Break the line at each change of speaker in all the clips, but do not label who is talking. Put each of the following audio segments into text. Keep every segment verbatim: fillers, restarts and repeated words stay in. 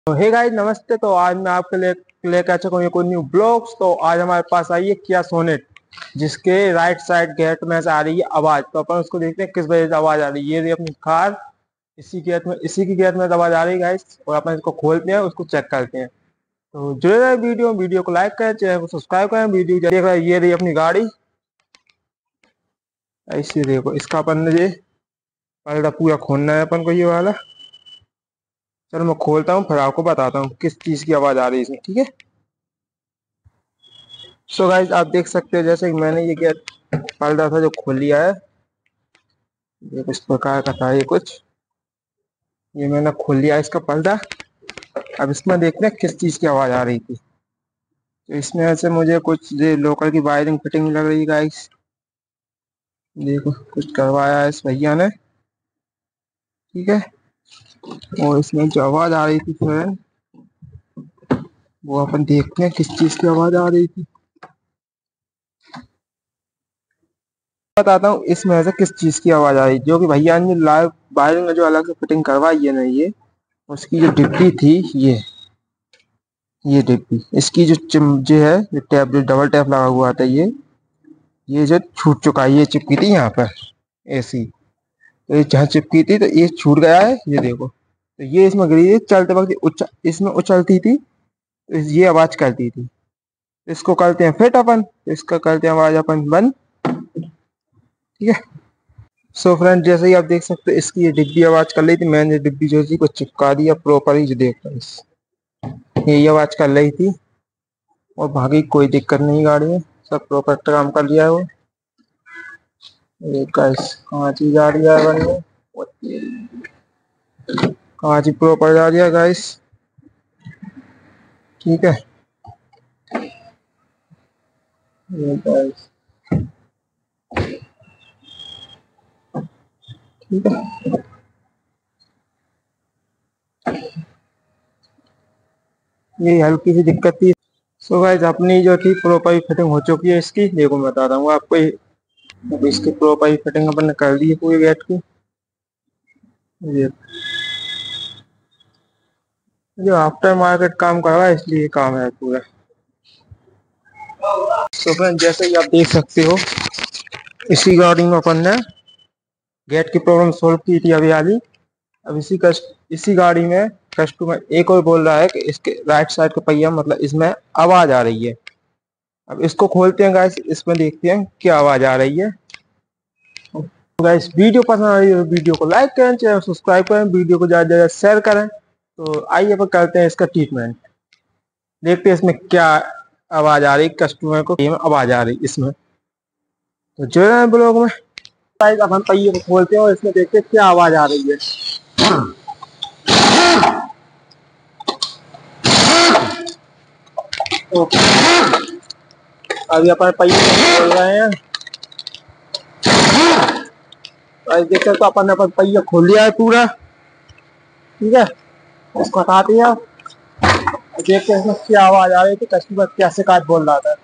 तो hey guys नमस्ते। तो आज मैं आपके लिए लेकर आ चुका हूँ कोई न्यू ब्लॉग्स। तो आज हमारे पास आई है किया सोनेट, जिसके राइट साइड गेट में से आ रही है आवाज। तो अपन उसको देखते हैं किस वजह से आवाज आ रही है। ये रही अपनी कार, इसी गेट में इसी की गेट में से आवाज आ रही है गाइस। और अपन इसको खोलते हैं, उसको चेक करते हैं। तो जुड़े रहे वीडियो वीडियो को लाइक करें, चैनल को सब्सक्राइब करें। वीडियो देख रहे हैं, ये रही अपनी गाड़ी। ऐसी देखो, इसका अपन ने ये पर्दा पूरा खोलना है अपन को, ये वाला। चलो मैं खोलता हूँ, फिर आपको बताता हूँ किस चीज की आवाज आ रही है इसमें, ठीक है। सो गाइस आप देख सकते हो, जैसे कि मैंने ये गेट पर्दा था जो खोल लिया है। ये किस प्रकार का था, ये कुछ ये मैंने खोल लिया इसका पर्दा। अब इसमें देखते हैं किस चीज की आवाज आ रही थी। तो इसमें से मुझे कुछ ये लोकल की वायरिंग फिटिंग लग रही है गाइस। देखो कुछ करवाया है इस भैया ने, ठीक है। और इसमें जो आवाज आ रही थी फ्रेंड, वो अपन देखते हैं किस चीज की आवाज आ रही थी। बताता हूँ इसमें से किस चीज की आवाज आ रही, जो कि भैया ने लाइव वायरिंग में जो अलग से फिटिंग करवाई है ना, ये उसकी जो डिब्बी थी, ये ये डिब्बी इसकी जो चिम जो है, जो टैप जो डबल टैप लगा हुआ था, ये ये जो छूट चुका है। ये चिपकी थी यहाँ पर ऐसी, तो ये जहाँ चिपकी थी तो ये छूट गया है, ये देखो। तो ये इसमें गिरी थी चलते वक्त, उच, इसमें उछलती थी, तो ये आवाज करती थी। इसको करते हैं फिट अपन, तो इसका करते हैं आवाज अपन बंद, ठीक है। सो फ्रेंड जैसे ही आप देख सकते हो, इसकी ये डिब्बी आवाज कर रही थी। मैंने डिब्बी जो थी को चिपका दिया प्रॉपर ही, जो देख रहे हैं, ये आवाज कर रही थी। और भागी, कोई दिक्कत नहीं गाड़ी में, सब प्रॉपर काम कर लिया है वो। ये गाइस कांच ही जा रही है बनने, कांच ही प्रॉपर जा रही है गाइस, ठीक है। ये गाइस ठीक है, ये हल्की सी दिक्कत थी। सो गाइस अपनी जो थी प्रॉपर फिटिंग हो चुकी है इसकी। देखो मैं बता रहा हूँ आपको, अब इसकी प्रॉपर फिटिंग अपन ने कर दी है पूरी गेट की। ये जो आफ्टर मार्केट काम कर रहा है, इसलिए काम है पूरा। तो फ्रेंड जैसे ही आप देख सकते हो, इसी गाड़ी में अपन ने गेट की प्रॉब्लम सॉल्व की थी अभी हाल ही। अब इसी कस्ट इसी गाड़ी में कस्टमर एक और बोल रहा है कि इसके राइट साइड का पहिया, मतलब इसमें आवाज आ रही है। अब इसको खोलते हैं गाइस, इसमें देखते हैं क्या आवाज आ रही है। तो गाइस वीडियो पसंद आ रही है तो वीडियो को लाइक करें, चैनल सब्सक्राइब करें, वीडियो को ज्यादा ज्यादा शेयर करें। तो आइए अपन करते हैं इसका ट्रीटमेंट। देखते हैं इसमें क्या आवाज आ रही, कस्टमर को आवाज आ रही इसमें। तो जो है ब्लॉग में गाइस अब हम पहिए को खोलते हैं और इसमें देखते हैं क्या आवाज आ रही है। ओके, अभी अपन पहिए को खोल रहे हैं। देख सकते हो अपन ने अपन पहिया खोल लिया है पूरा, ठीक है। इसको हटा दिया, देखते हैं इसमें क्या आवाज आ रही थी, कस्टमर क्या शिकायत बोल रहा था।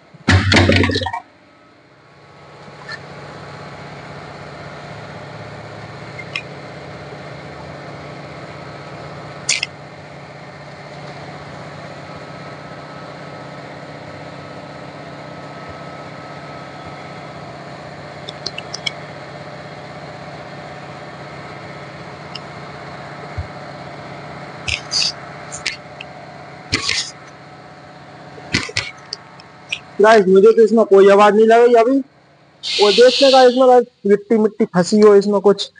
गाइस मुझे तो इसमें कोई आवाज नहीं लगी अभी। और देखते हैं इसमें मिट्टी मिट्टी फंसी हो इसमें कुछ,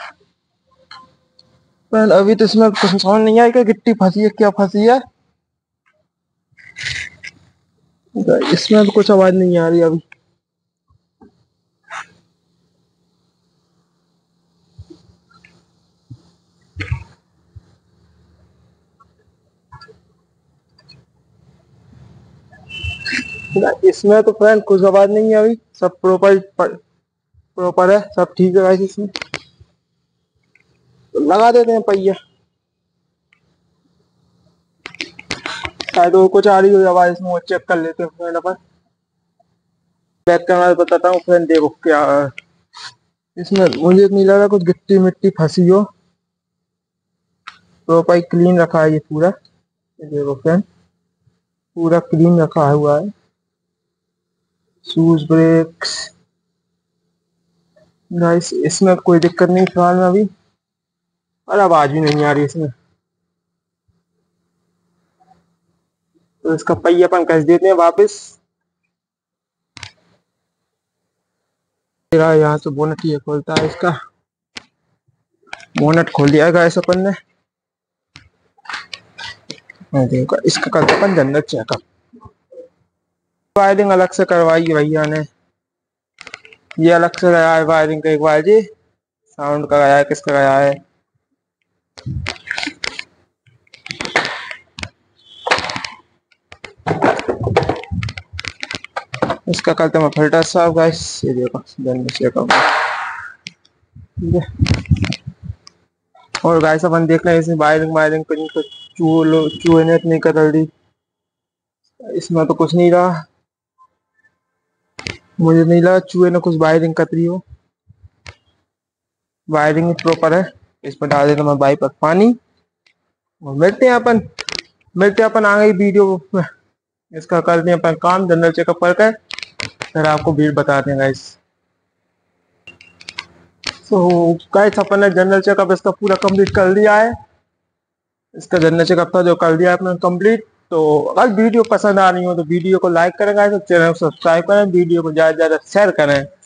पर अभी तो इसमें कुछ समझ नहीं आया कि गिट्टी फंसी है क्या फंसी है। इसमें भी कुछ आवाज नहीं आ रही अभी। इसमें तो फ्रेंड कुछ आवाज नहीं है अभी, सब प्रॉपर प्रॉपर है, सब ठीक है गाइस। इसमें तो लगा देते हैं पहिया, शायद वो कुछ आ रही हो आवाज इसमें, वो चेक कर लेते हैं फ्रेंड अपन। बैक कैमरा बताता हूँ फ्रेंड, देखो क्या इसमें मुझे नहीं लगा कुछ गिट्टी मिट्टी फंसी हो। प्रॉपर क्लीन रखा है ये पूरा। ये देखो फ्रेंड, पूरा क्लीन रखा हुआ है। शूज ब्रेक्स गाइस, इसमें कोई दिक्कत नहीं फिलहाल में अभी। और आवाज भी नहीं आ रही इसमें। तो इसका पहिया अपन कस देते हैं वापस। यहाँ से बोनट ये खोलता है, इसका बोनट खोल दिया गाइस अपन ने। देखो इसका करते अपन जनरल चेकअप। वायरिंग अलग से करवाई है भैया ने, ये अलग से गया है वायरिंग का। एक बार जी साउंड का गया है, किसका गया है? इसका करते मैं फिल्टर साफ गाइस। ये देखो जनरल चेकअप। और गाइस अपन देख रहे हैं इसमें वायरिंग वायरिंग कहीं कुछ चूहे चूहे ने नहीं कर दी। इसमें तो कुछ नहीं रहा, मुझे नहीं लगा चूहे ने कुछ वायरिंग कर रही हो। वायरिंग प्रॉपर है। इसमें डाल देता मैं बाइक पर पानी और मिलते हैं अपन मिलते हैं अपन आ गई वीडियो में। इसका करते हैं अपन काम, जनरल चेकअप करके फिर आपको भीड़ बताते हैं गाइस। तो गाइस अपन ने जनरल चेकअप इसका पूरा कंप्लीट कर लिया है। इसका जनरल चेकअप था जो कर दिया अपने कंप्लीट। तो अगर वीडियो पसंद आ रही हो तो वीडियो को लाइक करें गाइस, चैनल को सब्सक्राइब करें, वीडियो को ज्यादा से ज्यादा शेयर करें।